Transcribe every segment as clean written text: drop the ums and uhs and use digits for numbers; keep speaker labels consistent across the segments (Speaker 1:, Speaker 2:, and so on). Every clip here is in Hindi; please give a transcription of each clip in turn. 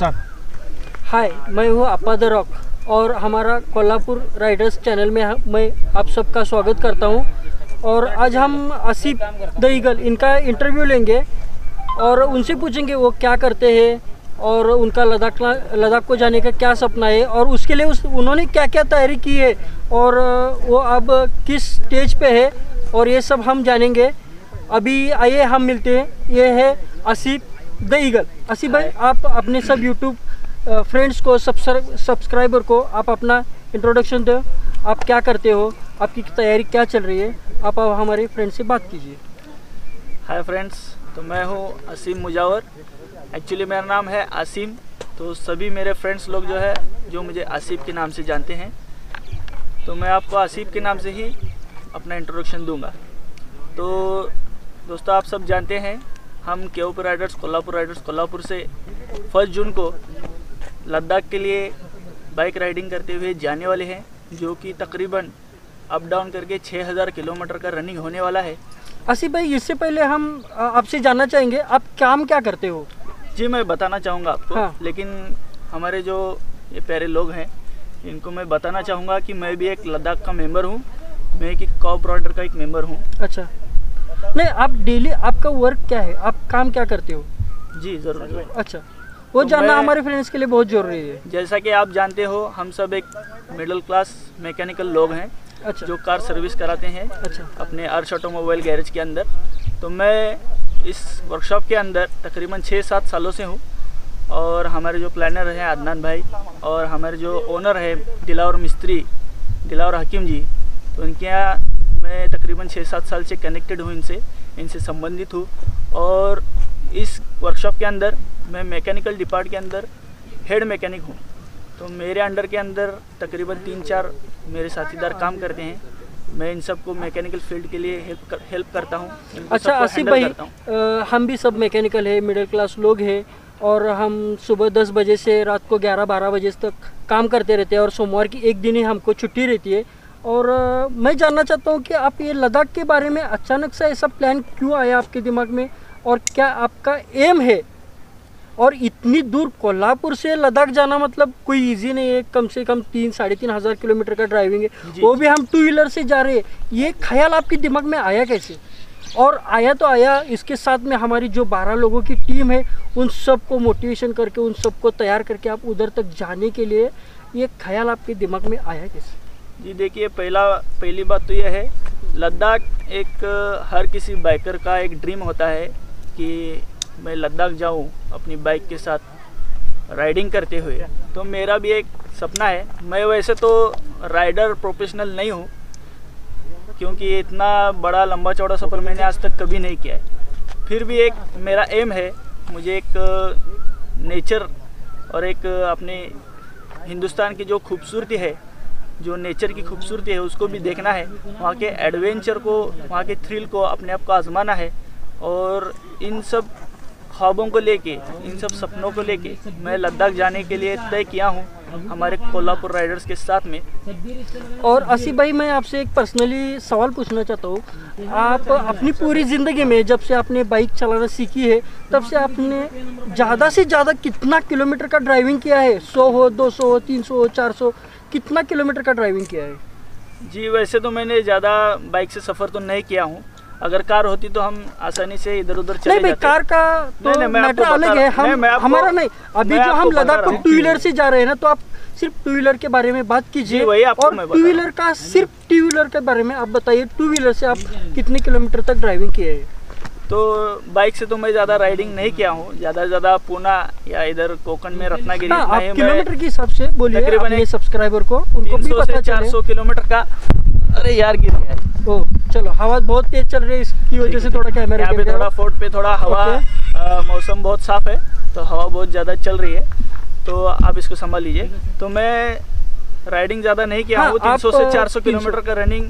Speaker 1: नुकसान।
Speaker 2: हाय, मैं हूँ अपा द रॉक और हमारा कोल्हापुर राइडर्स चैनल में मैं आप सबका स्वागत करता हूँ। और आज हम आसिफ द ईगल इनका इंटरव्यू लेंगे और उनसे पूछेंगे वो क्या करते हैं और उनका लद्दाख को जाने का क्या सपना है और उसके लिए उन्होंने क्या क्या तैयारी की है और वो अब किस स्टेज पे है और ये सब हम जानेंगे। अभी आइए हम मिलते हैं। ये है आसिफ द ईगल। आसिफ भाई, आप अपने सब यूट्यूब फ्रेंड्स को सब्सक्राइबर को आप अपना इंट्रोडक्शन दो। आप क्या करते हो, आपकी तैयारी क्या चल रही है, आप हमारे फ्रेंड से बात कीजिए।
Speaker 3: हाय फ्रेंड्स, तो मैं हूँ असीम मुजावर। एक्चुअली मेरा नाम है आसिम, तो सभी मेरे फ्रेंड्स लोग जो मुझे आसिफ के नाम से जानते हैं, तो मैं आपको आसिफ के नाम से ही अपना इंट्रोडक्शन दूंगा। तो दोस्तों, आप सब जानते हैं हम केओपी राइडर्स कोल्हापुर से 1 जून को लद्दाख के लिए बाइक राइडिंग करते हुए जाने वाले हैं, जो कि तकरीबन अप डाउन करके 6000 किलोमीटर का रनिंग होने वाला है।
Speaker 2: आसिफ भाई, इससे पहले हम आपसे जानना चाहेंगे आप काम क्या करते हो।
Speaker 3: जी, मैं बताना चाहूँगा आपको। हाँ। लेकिन हमारे जो ये प्यारे लोग हैं इनको मैं बताना चाहूँगा कि मैं भी एक लद्दाख का मेंबर हूँ। मैं एक कोऑपरेटर का एक मेंबर हूँ।
Speaker 2: अच्छा, नहीं, आप डेली आपका वर्क क्या है, आप काम क्या करते हो?
Speaker 3: जी ज़रूर।
Speaker 2: अच्छा, वो तो जानना हमारे फ्रेंड्स के लिए बहुत ज़रूरी है।
Speaker 3: जैसा कि आप जानते हो, हम सब एक मिडिल क्लास मैकेनिकल लोग हैं। अच्छा। जो कार सर्विस कराते हैं। अच्छा। अपने अर्श ऑटोमोबाइल गैरेज के अंदर। तो मैं इस वर्कशॉप के अंदर तकरीबन 6-7 सालों से हूँ और हमारे जो प्लानर हैं अदनान भाई और हमारे जो ओनर है दिलावर हकीम जी, तो इनके यहाँ मैं तकरीबन 6-7 साल से कनेक्टेड हूँ, इनसे संबंधित हूँ। और इस वर्कशॉप के अंदर मैं मैकेनिकल डिपार्ट के अंदर हेड मैकेनिक हूँ। तो मेरे अंडर के अंदर तकरीबन 3-4 मेरे साथीदार काम करते हैं। मैं इन सबको मैकेनिकल फील्ड के लिए हेल्प करता हूँ।
Speaker 2: अच्छा आसिफ भाई, हम भी सब मैकेनिकल है, मिडिल क्लास लोग हैं और हम सुबह 10 बजे से रात को 11-12 बजे तक काम करते रहते हैं और सोमवार की एक दिन ही हमको छुट्टी रहती है। और मैं जानना चाहता हूँ कि आप ये लद्दाख के बारे में अचानक से ऐसा प्लान क्यों आया आपके दिमाग में और क्या आपका एम है? और इतनी दूर कोल्हापुर से लद्दाख जाना मतलब कोई इजी नहीं है। कम से कम 3-3.5 हज़ार किलोमीटर का ड्राइविंग है, वो भी हम 2 व्हीलर से जा रहे हैं। ये ख्याल आपके दिमाग में आया कैसे? और आया तो आया, इसके साथ में हमारी जो 12 लोगों की टीम है उन सबको मोटिवेशन करके, उन सबको तैयार करके आप उधर तक जाने के लिए ये ख्याल आपके दिमाग में आया कैसे?
Speaker 3: जी देखिए, पहली बात तो यह है, लद्दाख एक हर किसी बाइकर का एक ड्रीम होता है कि मैं लद्दाख जाऊं अपनी बाइक के साथ राइडिंग करते हुए। तो मेरा भी एक सपना है। मैं वैसे तो राइडर प्रोफेशनल नहीं हूं, क्योंकि इतना बड़ा लंबा चौड़ा सफ़र मैंने आज तक कभी नहीं किया है। फिर भी एक मेरा एम है, मुझे एक नेचर और एक अपने हिंदुस्तान की जो खूबसूरती है, जो नेचर की खूबसूरती है, उसको भी देखना है। वहाँ के एडवेंचर को, वहाँ के थ्रिल को अपने आप को आजमाना है। और इन सब ख्वाबों को लेके, इन सब सपनों को लेके मैं लद्दाख जाने के लिए तय किया हूँ हमारे कोल्हापुर राइडर्स के साथ में।
Speaker 2: और आसिफ भाई, मैं आपसे एक पर्सनली सवाल पूछना चाहता हूँ। आप अपनी पूरी ज़िंदगी में जब से आपने बाइक चलाना सीखी है तब से आपने ज़्यादा से ज़्यादा कितना किलोमीटर का ड्राइविंग किया है? 100 हो, 200 हो, 300 हो, 400, कितना किलोमीटर का ड्राइविंग किया है? जी
Speaker 3: वैसे तो मैंने ज़्यादा बाइक से सफ़र तो नहीं किया हूँ। अगर कार होती तो हम आसानी से इधर उधर चले जाते।
Speaker 2: कार का तो मैटर अलग है, हमारा नहीं। अभी जो हम लद्दाख को 2 व्हीलर से जा रहे हैं ना, तो आप सिर्फ 2 व्हीलर के बारे में बात कीजिए। और 2 व्हीलर का, सिर्फ 2 व्हीलर के बारे में आप बताइए, 2 व्हीलर से आप कितने किलोमीटर तक ड्राइविंग किए हैं?
Speaker 3: तो बाइक से तो मैं ज़्यादा राइडिंग नहीं किया हूँ। ज़्यादा से ज़्यादा पूना या इधर कोकण में रत्नागिरी।
Speaker 2: आप किलोमीटर के हिसाब से बोलिए अपने सब्सक्राइबर को, उनको भी पता चले।
Speaker 3: 400 किलोमीटर का। अरे यार, गिर गया है।
Speaker 2: ओ चलो, हवा बहुत तेज चल रही है, इसकी वजह से थोड़ा कैमरा
Speaker 3: पे थोड़ा फोर्ट पे थोड़ा हवा, मौसम बहुत साफ है तो हवा बहुत ज़्यादा चल रही है, तो आप इसको संभाल लीजिए। तो मैं राइडिंग ज़्यादा नहीं किया हूँ। 300 से 400 किलोमीटर का रनिंग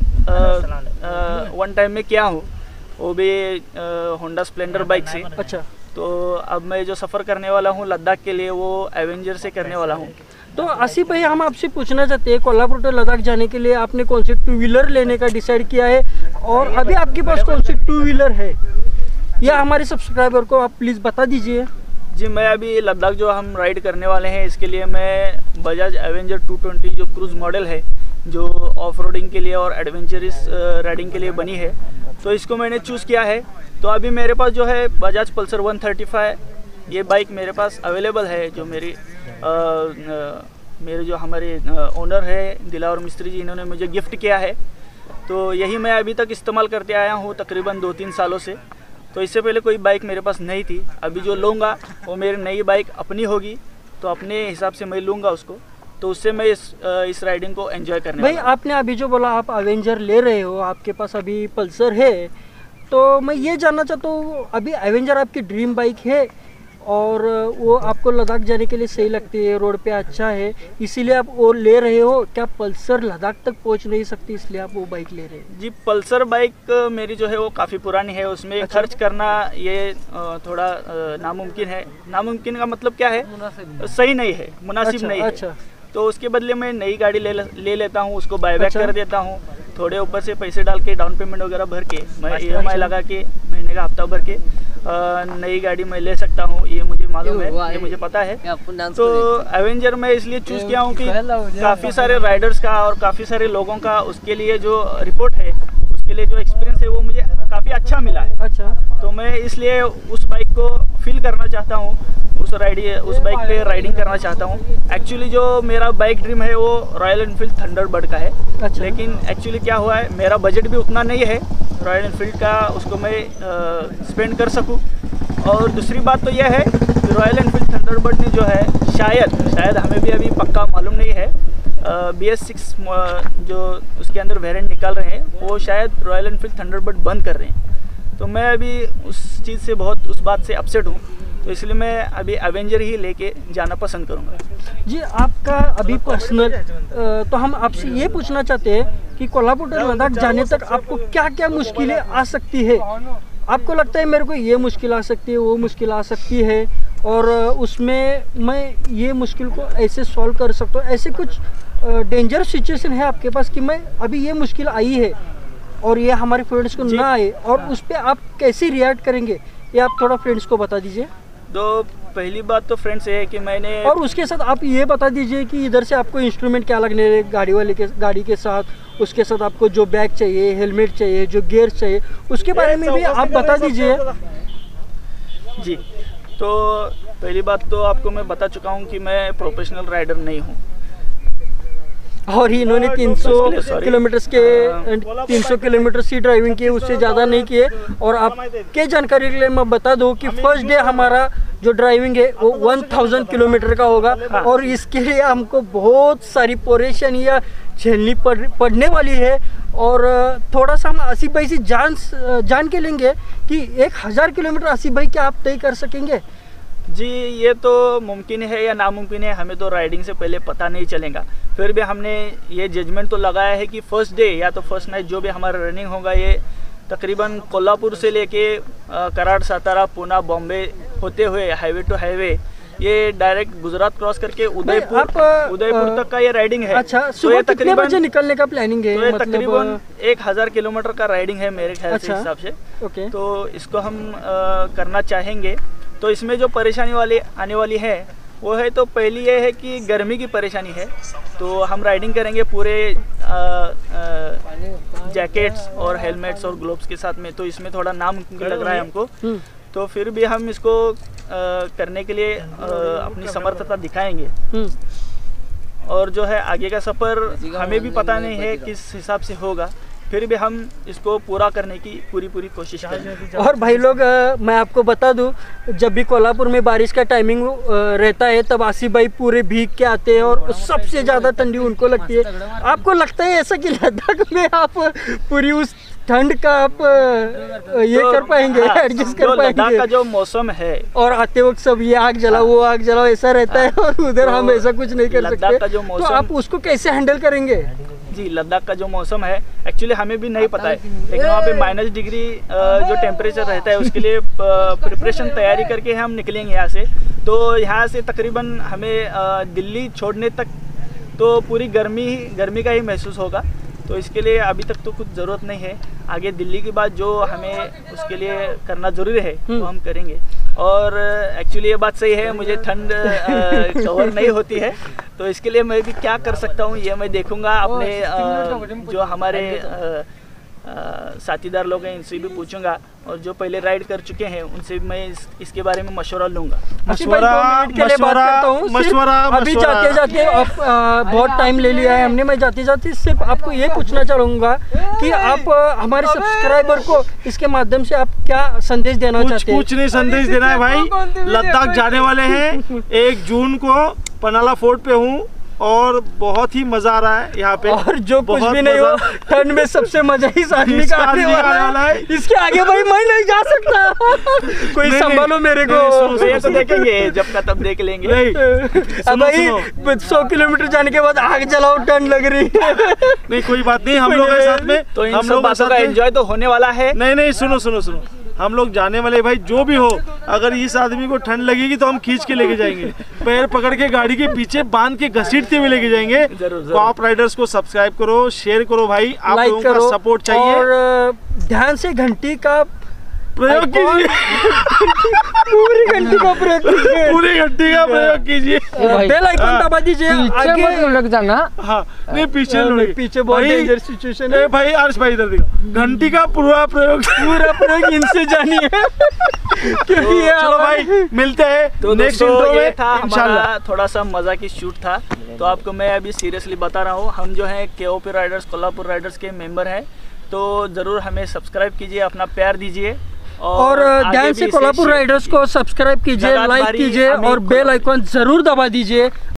Speaker 3: वन टाइम में किया हूँ, वो भी होंडा स्प्लेंडर बाइक से। अच्छा। तो अब मैं जो सफ़र करने वाला हूँ लद्दाख के लिए, वो एवेंजर से करने वाला हूँ।
Speaker 2: तो आसिफ भाई, हम आपसे पूछना चाहते हैं, कोल्हापुर से लद्दाख जाने के लिए आपने कौन से 2 व्हीलर लेने का डिसाइड किया है और अभी आपके पास कौन सी 2 व्हीलर है, या हमारे सब्सक्राइबर को आप प्लीज़ बता दीजिए।
Speaker 3: जी मैं अभी लद्दाख जो हम राइड करने वाले हैं इसके लिए मैं बजाज एवेंजर 220 जो क्रूज़ मॉडल है, जो ऑफ रोडिंग के लिए और एडवेंचरस राइडिंग के लिए बनी है, तो इसको मैंने चूज़ किया है। तो अभी मेरे पास जो है बजाज पल्सर 135 ये बाइक मेरे पास अवेलेबल है, जो मेरे जो हमारे ओनर है दिलावर मिस्त्री जी, इन्होंने मुझे गिफ्ट किया है। तो यही मैं अभी तक इस्तेमाल करते आया हूँ तकरीबन 2-3 सालों से। तो इससे पहले कोई बाइक मेरे पास नहीं थी। अभी जो लूँगा वो मेरी नई बाइक अपनी होगी, तो अपने हिसाब से मैं लूँगा उसको, तो उससे मैं इस राइडिंग को एंजॉय करने
Speaker 2: भाई आपने अभी जो बोला आप एवेंजर ले रहे हो, आपके पास अभी पल्सर है, तो मैं ये जानना चाहता हूँ अभी एवेंजर आपकी ड्रीम बाइक है और वो आपको लद्दाख जाने के लिए सही लगती है, रोड पे अच्छा है, इसीलिए आप वो ले रहे हो? क्या पल्सर लद्दाख तक पहुंच नहीं सकती इसलिए आप वो बाइक ले रहे हैं?
Speaker 3: जी पल्सर बाइक मेरी जो है वो काफ़ी पुरानी है, उसमें
Speaker 2: अच्छा।
Speaker 3: खर्च करना ये थोड़ा नामुमकिन है। नामुमकिन का मतलब क्या है, सही नहीं है, मुनासिब
Speaker 2: अच्छा,
Speaker 3: नहीं है।
Speaker 2: अच्छा।
Speaker 3: तो उसके बदले मैं नई गाड़ी ले लेता हूँ, उसको बायबैक
Speaker 2: अच्छा।
Speaker 3: कर देता हूँ, थोड़े ऊपर से पैसे डाल के डाउन पेमेंट वगैरह भर के मैं
Speaker 2: अच्छा।
Speaker 3: EMI लगा के महीने का हफ्ता भर के नई गाड़ी मैं ले सकता हूँ, ये मुझे मालूम है, ये मुझे पता है। तो एवेंजर मैं इसलिए चूज़ किया हूँ कि काफ़ी सारे राइडर्स का और काफ़ी सारे लोगों का उसके लिए जो रिपोर्ट है, उसके लिए जो एक्सपीरियंस है वो मुझे काफ़ी अच्छा मिला है।
Speaker 2: अच्छा।
Speaker 3: तो मैं इसलिए उस बाइक को फील करना चाहता हूँ, उस बाइक पे राइडिंग करना चाहता हूँ। एक्चुअली जो मेरा बाइक ड्रीम है वो रॉयल एनफील्ड थंडरबर्ड का है।
Speaker 2: अच्छा।
Speaker 3: लेकिन एक्चुअली क्या हुआ है, मेरा बजट भी उतना नहीं है रॉयल एनफील्ड का उसको मैं स्पेंड कर सकूँ। और दूसरी बात तो यह है कि रॉयल एनफील्ड थंडरबर्ड ने जो है शायद हमें भी अभी पक्का मालूम नहीं है, BS6 जो उसके अंदर वेरिएंट निकाल रहे हैं वो शायद रॉयल एनफील्ड थंडरबर्ड बंद कर रहे हैं। तो मैं अभी उस चीज़ से बहुत उस बात से अपसेट हूँ, तो इसलिए मैं अभी एवेंजर ही लेके जाना पसंद करूँगा।
Speaker 2: जी आपका अभी पर्सनल तो हम आपसे ये पूछना चाहते हैं कि कोल्हापुर से लद्दाख जाने तक आपको क्या क्या मुश्किलें आ सकती है? आपको लगता है मेरे को ये मुश्किल आ सकती है, वो मुश्किल आ सकती है, और उसमें मैं ये मुश्किल को ऐसे सॉल्व कर सकता हूँ? ऐसे कुछ डेंजर सिचुएशन है आपके पास कि मैं अभी ये मुश्किल आई है और ये हमारे फ्रेंड्स को ना आए, और उस पर आप कैसे रिएक्ट करेंगे, ये आप थोड़ा फ्रेंड्स को बता दीजिए।
Speaker 3: तो पहली बात तो फ्रेंड्स ये है कि मैंने,
Speaker 2: और उसके साथ आप ये बता दीजिए कि इधर से आपको इंस्ट्रूमेंट क्या लगने हैं गाड़ी के साथ, उसके साथ आपको जो बैग चाहिए, हेलमेट चाहिए, जो गियर चाहिए, उसके बारे में भी आप बता दीजिए।
Speaker 3: जी तो पहली बात तो आपको मैं बता चुका हूँ कि मैं प्रोफेशनल राइडर नहीं हूँ,
Speaker 2: और इन्होंने 300 किलोमीटर की ड्राइविंग की, उससे ज़्यादा नहीं किए। और आपके जानकारी के लिए मैं बता दूं कि फर्स्ट डे हमारा जो ड्राइविंग है वो 1000 किलोमीटर का होगा, और इसके लिए हमको बहुत सारी परेशानियाँ झेलनी पड़ने वाली है। और थोड़ा सा हम आसिफ भाई से जान के लेंगे कि 1000 किलोमीटर आसिफ भाई क्या आप तय कर सकेंगे?
Speaker 3: जी ये तो मुमकिन है या नामुमकिन है, हमें तो राइडिंग से पहले पता नहीं चलेगा। फिर भी हमने ये जजमेंट तो लगाया है कि फर्स्ट डे या तो फर्स्ट नाइट जो भी हमारा रनिंग होगा, ये तकरीबन कोल्हापुर से लेके कराड़, सातारा, पुणे, बॉम्बे होते हुए हाईवे टू हाईवे ये डायरेक्ट गुजरात क्रॉस करके उदयपुर तक का ये राइडिंग है।
Speaker 2: अच्छा, सुबह कितने बजे निकलने का प्लानिंग है?
Speaker 3: तो ये तकरीबन 1000 किलोमीटर का राइडिंग है मेरे ख्याल से हिसाब से।
Speaker 2: ओके।
Speaker 3: तो इसको हम करना चाहेंगे। तो इसमें जो परेशानी आने वाली है वो है, तो पहली ये है कि गर्मी की परेशानी है। तो हम राइडिंग करेंगे पूरे जैकेट्स और हेलमेट्स और ग्लोव्स के साथ में, तो इसमें थोड़ा नामुमकिन लग रहा है हमको। तो फिर भी हम इसको करने के लिए अपनी समर्थता दिखाएंगे। और जो है आगे का सफ़र हमें भी पता नहीं है किस हिसाब से होगा, फिर भी हम इसको पूरा करने की पूरी कोशिश करेंगे।
Speaker 2: और भाई लोग मैं आपको बता दूं, जब भी कोल्हापुर में बारिश का टाइमिंग रहता है तब आसिफ भाई पूरे भीग के आते हैं और सबसे ज़्यादा ठंडी उनको लगती है। आपको लगता है ऐसा कि लद्दाख में आप पूरी उस ठंड का आप ये कर पाएंगे, एडजस्ट कर पाएंगे?
Speaker 3: लद्दाख का जो मौसम है,
Speaker 2: और आते वक्त सब ये आग जलाओ वो आग जलाओ ऐसा रहता है, और उधर हम ऐसा कुछ नहीं कर सकते, तो आप उसको कैसे हैंडल करेंगे?
Speaker 3: जी लद्दाख का जो मौसम है एक्चुअली हमें भी नहीं पता है, लेकिन वहाँ पे -डिग्री जो टेम्परेचर रहता है उसके लिए प्रिपरेशन तैयारी करके हम निकलेंगे यहाँ से। तो यहाँ से तकरीबन हमें दिल्ली छोड़ने तक तो पूरी गर्मी का ही महसूस होगा। तो इसके लिए अभी तक तो कुछ ज़रूरत नहीं है, आगे दिल्ली के बाद जो हमें उसके लिए करना ज़रूरी है वो हम करेंगे। और एक्चुअली ये बात सही है, मुझे ठंड कवर नहीं होती है, तो इसके लिए मैं भी क्या कर सकता हूँ ये मैं देखूँगा। अपने जो हमारे साथीदार लोग हैं इनसे भी पूछूंगा, और जो पहले राइड कर चुके हैं उनसे भी मैं इसके बारे में मशवरा लूंगा।
Speaker 2: मशवरा अभी जाते जाते बहुत टाइम ले लिया है हमने। मैं जाते जाते सिर्फ आपको ये पूछना चाहूंगा कि आप हमारे सब्सक्राइबर को इसके माध्यम से आप क्या संदेश देना चाहते हैं?
Speaker 1: कुछ नहीं संदेश देना है भाई, लद्दाख जाने वाले हैं 1 जून को, पनाला फोर्ट पे हूँ और बहुत ही मजा आ रहा है यहाँ पे।
Speaker 2: और जो कुछ भी नहीं हो, ठंड में सबसे मजा इस आदमी का आने वाला है। इसके आगे भाई मैं नहीं जा सकता, कोई संभालो मेरे को।
Speaker 3: ये तो देखेंगे जब का तब देख लेंगे।
Speaker 2: अब भाई 100 किलोमीटर जाने के बाद आग जलाओ, ठंड लग रही है।
Speaker 1: नहीं कोई बात नहीं, हम लोग के साथ में
Speaker 3: तो इन सब बातों का एंजॉय तो होने वाला है।
Speaker 1: नहीं सुनो सुनो सुनो, हम लोग जाने वाले भाई, जो भी हो, अगर इस आदमी को ठंड लगेगी तो हम खींच के लेके जाएंगे, पैर पकड़ के गाड़ी के पीछे बांध के घसीटते हुए लेके जाएंगे। कॉप राइडर्स को सब्सक्राइब करो, शेयर करो भाई, आप लोगों का सपोर्ट चाहिए।
Speaker 2: और ध्यान से घंटी का
Speaker 1: प्रयोग कीजिए,
Speaker 2: पूरी घंटी का प्रयोग कीजिए,
Speaker 1: पूरी घंटी का प्रयोग कीजिए,
Speaker 2: बेल आइकन दबा दीजिए। आगे
Speaker 4: लग जाना।
Speaker 1: हाँ नहीं पीछे
Speaker 2: बहुत डेंजर सिचुएशन है
Speaker 1: भाई। अर्श भाई इधर देखो, घंटी का पूरा प्रयोग
Speaker 2: इनसे जानिए।
Speaker 1: चलो भाई मिलते हैं
Speaker 3: तो
Speaker 1: नेक्स्ट इंट्रो में।
Speaker 3: था हमारा थोड़ा सा मजा की शूट था, तो आपको मैं अभी सीरियसली बता रहा हूँ, हम जो है KOP राइडर्स कोल्हापुर राइडर्स के मेंबर हैं, तो ज़रूर हमें सब्सक्राइब कीजिए, अपना प्यार दीजिए
Speaker 2: और ध्यान से कोल्हापुर राइडर्स को सब्सक्राइब कीजिए, लाइक कीजिए और बेल आइकन जरूर दबा दीजिए।